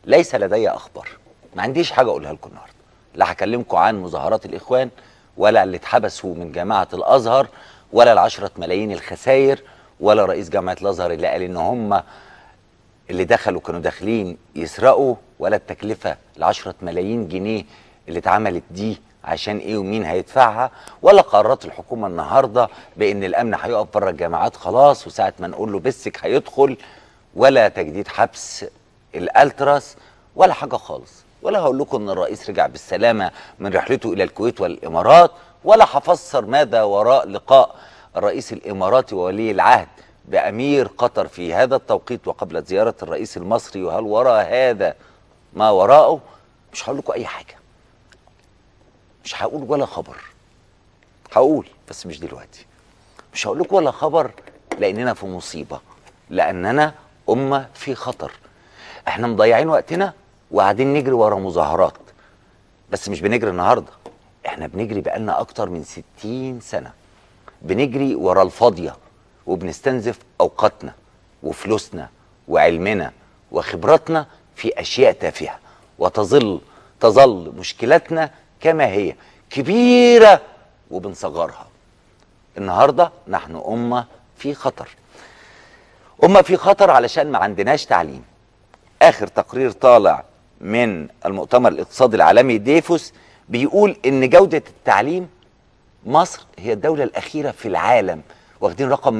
ليس لدي اخبار، ما عنديش حاجه اقولها لكم النهارده. لا هكلمكم عن مظاهرات الاخوان، ولا اللي اتحبسوا من جامعه الازهر، ولا ال10 ملايين الخسائر، ولا رئيس جامعه الازهر اللي قال ان هم اللي دخلوا كانوا داخلين يسرقوا، ولا التكلفه ال10 ملايين جنيه اللي اتعملت دي عشان ايه ومين هيدفعها، ولا قرارات الحكومه النهارده بان الامن هيقف بره الجامعات خلاص وساعه ما نقول له بسك هيدخل، ولا تجديد حبس الالتراس، ولا حاجه خالص. ولا هقول لكم ان الرئيس رجع بالسلامه من رحلته الى الكويت والامارات، ولا هفسر ماذا وراء لقاء الرئيس الاماراتي وولي العهد بامير قطر في هذا التوقيت وقبل زياره الرئيس المصري، وهل وراء هذا ما وراءه. مش هقول لكم اي حاجه، مش هقول ولا خبر. هقول بس مش دلوقتي. مش هقول لكم ولا خبر لاننا في مصيبه، لاننا امه في خطر. احنا مضيعين وقتنا وقاعدين نجري ورا مظاهرات، بس مش بنجري النهارده، احنا بنجري بقالنا اكتر من 60 سنه، بنجري ورا الفاضيه وبنستنزف اوقاتنا وفلوسنا وعلمنا وخبراتنا في اشياء تافهه، وتظل مشكلتنا كما هي كبيره وبنصغرها. النهارده نحن امه في خطر، امه في خطر علشان ما عندناش تعليم. اخر تقرير طالع من المؤتمر الاقتصادي العالمي ديفوس بيقول ان جوده التعليم، مصر هي الدوله الاخيره في العالم، واخدين رقم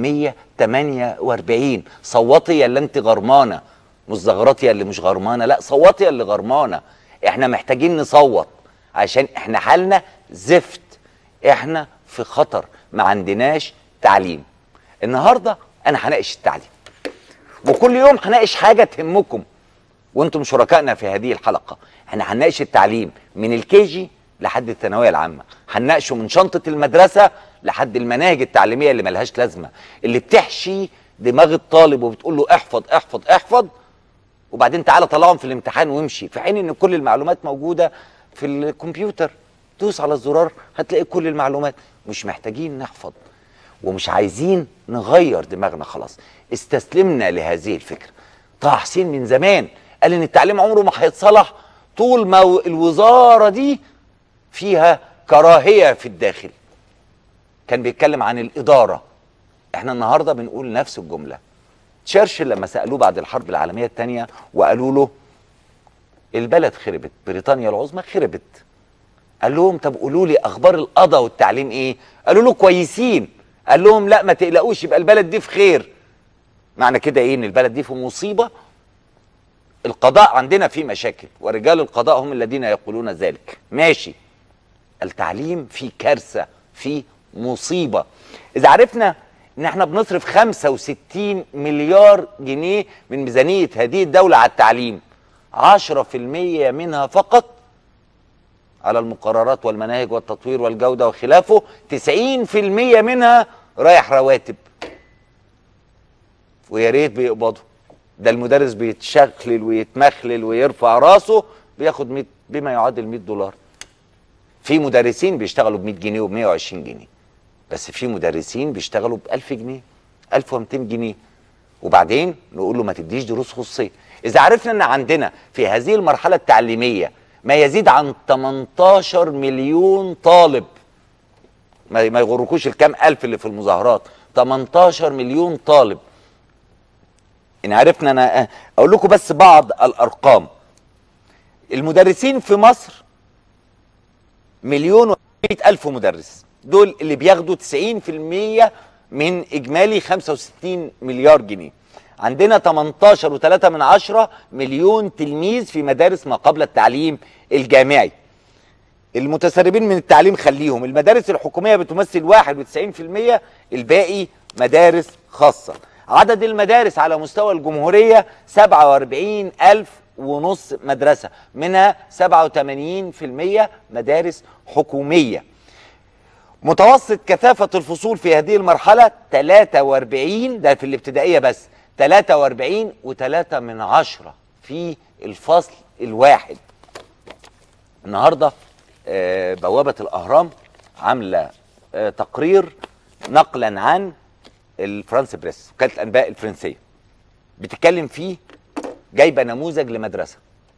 148. صوتي يا اللي انت غرمانه، مش زغرتي يا اللي مش غرمانه، لا صوتي يا اللي غرمانه. احنا محتاجين نصوت عشان احنا حالنا زفت، احنا في خطر، ما عندناش تعليم. النهارده انا هناقش التعليم، وكل يوم هناقش حاجه تهمكم وانتم شركائنا في هذه الحلقه. احنا هنناقش التعليم من الكيجي لحد الثانويه العامه، هنناقشه من شنطه المدرسه لحد المناهج التعليميه اللي ملهاش لازمه، اللي بتحشي دماغ الطالب وبتقول له احفظ احفظ احفظ، وبعدين تعالى طلعهم في الامتحان وامشي، في حين ان كل المعلومات موجوده في الكمبيوتر. دوس على الزرار هتلاقي كل المعلومات. مش محتاجين نحفظ ومش عايزين نغير دماغنا، خلاص استسلمنا لهذه الفكره. طه حسين من زمان قال ان التعليم عمره ما هيتصلح طول ما الوزاره دي فيها كراهيه في الداخل. كان بيتكلم عن الاداره. احنا النهارده بنقول نفس الجمله. تشرشل لما سالوه بعد الحرب العالميه الثانيه وقالوا له البلد خربت، بريطانيا العظمى خربت، قال لهم طب قولوا لي اخبار القضاء والتعليم ايه؟ قالوا له كويسين. قال لهم لا ما تقلقوش، يبقى البلد دي في خير. معنى كده ايه؟ ان البلد دي في مصيبه. القضاء عندنا فيه مشاكل، ورجال القضاء هم الذين يقولون ذلك. ماشي. التعليم فيه كارثه، فيه مصيبه. اذا عرفنا ان احنا بنصرف 65 مليار جنيه من ميزانيه هذه الدوله على التعليم، 10% منها فقط على المقررات والمناهج والتطوير والجوده وخلافه، 90% منها رايح رواتب. ويا ريت بيقبضوا. ده المدرس بيتشخلل ويتمخلل ويرفع راسه بياخد 100 بما يعادل 100 دولار. في مدرسين بيشتغلوا ب 100 جنيه وب 120 جنيه، بس في مدرسين بيشتغلوا ب 1000 جنيه 1200 جنيه. وبعدين نقول له ما تديش دروس خصوصيه. اذا عرفنا ان عندنا في هذه المرحله التعليميه ما يزيد عن 18 مليون طالب، ما يغركوش الكام الف اللي في المظاهرات، 18 مليون طالب. ان عرفنا، انا اقول لكم بس بعض الارقام. المدرسين في مصر 1,100,000 مدرس، دول اللي بياخدوا 90% من اجمالي 65 مليار جنيه. عندنا 18.3 مليون تلميذ في مدارس ما قبل التعليم الجامعي. المتسربين من التعليم خليهم، المدارس الحكومية بتمثل 91%، الباقي مدارس خاصة. عدد المدارس على مستوى الجمهورية 47,500 مدرسة، منها 87% مدارس حكومية. متوسط كثافة الفصول في هذه المرحلة 43، ده في الابتدائية بس، 43.3 في الفصل الواحد. النهاردة بوابة الأهرام عاملة تقرير نقلا عن الفرنس بريس، وكالة الأنباء الفرنسية، بتتكلم فيه، جايبة نموذج لمدرسة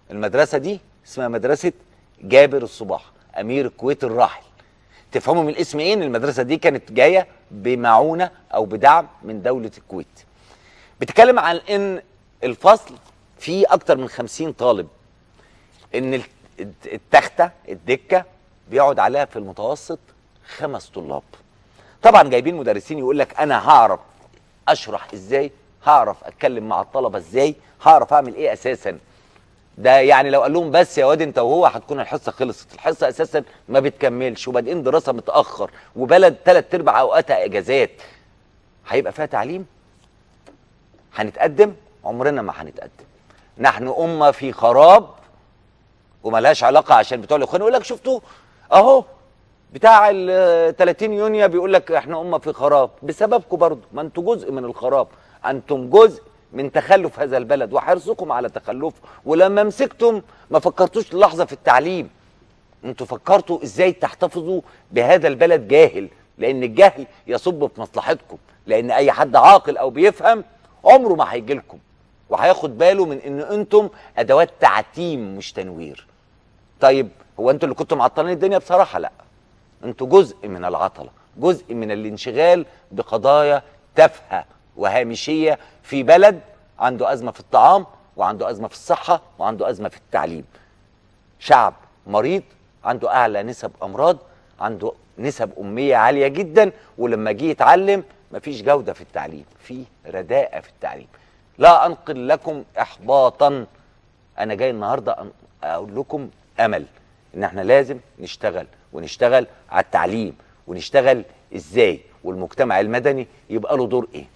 المدرسه دي اسمها مدرسه جابر الصباح امير الكويت الراحل. تفهموا من الاسم ايه؟ ان المدرسه دي كانت جايه بمعونه او بدعم من دوله الكويت. بتتكلم عن ان الفصل فيه اكتر من 50 طالب، ان التخته الدكه بيقعد عليها في المتوسط 5 طلاب. طبعا جايبين مدرسين يقول لك انا هعرف اشرح ازاي، هعرف اتكلم مع الطلبه ازاي، هعرف اعمل ايه اساسا. ده يعني لو قال لهم بس يا واد انت وهو هتكون الحصه خلصت. الحصه اساسا ما بتكملش، وبادئين دراسه متاخر، وبلد 3/4 اوقاتها اجازات. هيبقى فيها تعليم؟ هنتقدم؟ عمرنا ما هنتقدم. نحن امه في خراب، وملهاش علاقه. عشان بتوع الاخوان يقول لك شفتوا اهو بتاع ال 30 يونيو بيقول لك احنا امه في خراب بسببكم برضه. ما انتوا جزء من الخراب، انتم جزء من تخلف هذا البلد وحرصكم على تخلفه. ولما مسكتم ما فكرتوش لحظه في التعليم، انتوا فكرتوا ازاي تحتفظوا بهذا البلد جاهل، لان الجهل يصب في مصلحتكم. لان اي حد عاقل او بيفهم عمره ما هيجي لكم وهياخد باله من ان انتم ادوات تعتيم مش تنوير. طيب هو انتوا اللي كنتوا معطلين الدنيا؟ بصراحه لا، انتوا جزء من العطله، جزء من الانشغال بقضايا تافهه وهامشيه في بلد عنده ازمه في الطعام، وعنده ازمه في الصحه، وعنده ازمه في التعليم. شعب مريض، عنده اعلى نسب امراض، عنده نسب اميه عاليه جدا، ولما جه يتعلم مفيش جوده في التعليم، في رداءه في التعليم. لا انقل لكم احباطا، انا جاي النهارده اقول لكم امل ان احنا لازم نشتغل، ونشتغل على التعليم، ونشتغل ازاي، والمجتمع المدني يبقى له دور ايه.